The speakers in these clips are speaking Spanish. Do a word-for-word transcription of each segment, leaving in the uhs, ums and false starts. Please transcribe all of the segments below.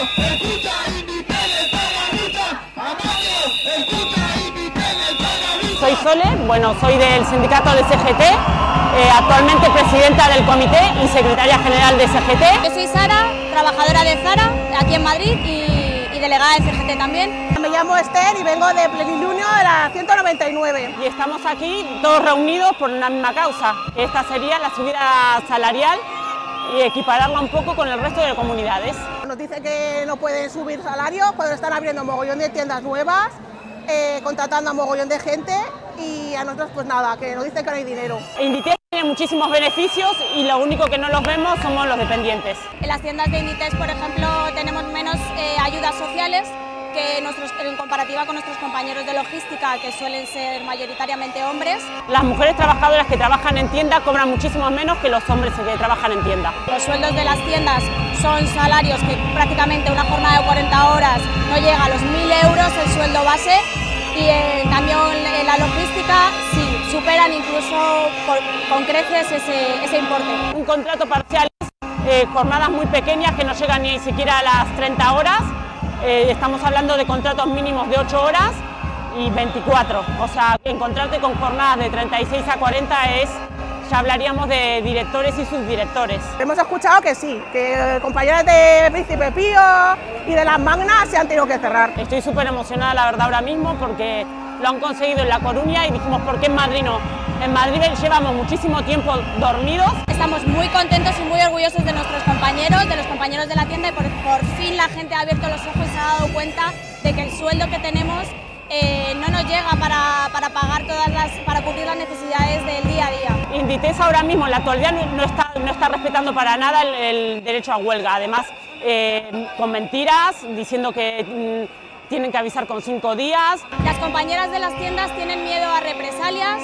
Soy Sole, bueno, soy del sindicato de C G T, eh, actualmente presidenta del comité y secretaria general de C G T. Yo soy Sara, trabajadora de Zara, aquí en Madrid y, y delegada de C G T también. Me llamo Esther y vengo de Plenilunio de la ciento noventa y nueve. Y estamos aquí todos reunidos por una misma causa, que esta sería la subida salarial y equipararla un poco con el resto de comunidades. Nos dice que no pueden subir salarios cuando están abriendo mogollón de tiendas nuevas, eh, contratando a mogollón de gente y a nosotros pues nada, que nos dicen que no hay dinero. Inditex tiene muchísimos beneficios y lo único que no los vemos somos los dependientes. En las tiendas de Inditex, por ejemplo, tenemos menos eh, ayudas sociales que nuestros, en comparativa con nuestros compañeros de logística, que suelen ser mayoritariamente hombres. Las mujeres trabajadoras que trabajan en tienda cobran muchísimo menos que los hombres que trabajan en tienda. Los sueldos de las tiendas son salarios que prácticamente una jornada de cuarenta horas no llega a los mil euros el sueldo base, y en cambio en la logística sí, superan incluso por, con creces ese, ese importe. Un contrato parcial es eh, jornadas muy pequeñas que no llegan ni siquiera a las treinta horas. Eh, estamos hablando de contratos mínimos de ocho horas y veinticuatro, o sea, encontrarte con jornadas de treinta y seis a cuarenta es, ya hablaríamos de directores y subdirectores. Hemos escuchado que sí, que compañeras de Príncipe Pío y de las Magnas se han tenido que cerrar. Estoy súper emocionada, la verdad, ahora mismo, porque lo han conseguido en La Coruña y dijimos, ¿por qué en Madrid no? En Madrid llevamos muchísimo tiempo dormidos. Estamos muy contentos y muy orgullosos de nuestros compañeros, de los compañeros de la tienda, y por, por fin la gente ha abierto los ojos y se ha dado cuenta de que el sueldo que tenemos eh, no nos llega para, para pagar todas las, para cubrir las necesidades del día a día. Inditex ahora mismo en la actualidad no está, no está respetando para nada el, el derecho a huelga, además eh, con mentiras, diciendo que mmm, tienen que avisar con cinco días. Las compañeras de las tiendas tienen miedo a represalias,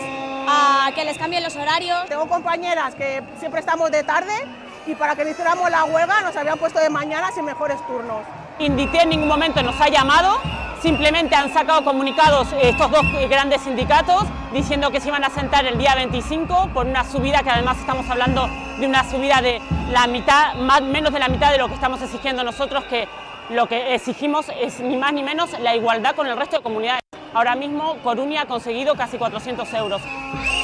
a que les cambien los horarios. Tengo compañeras que siempre estamos de tarde y para que le hiciéramos la huelga nos habían puesto de mañana sin mejores turnos. Inditex en ningún momento nos ha llamado, simplemente han sacado comunicados estos dos grandes sindicatos diciendo que se iban a sentar el día veinticinco por una subida que además estamos hablando de una subida de la mitad, más, menos de la mitad de lo que estamos exigiendo nosotros, que lo que exigimos es ni más ni menos la igualdad con el resto de comunidades. Ahora mismo Coruña ha conseguido casi cuatrocientos euros.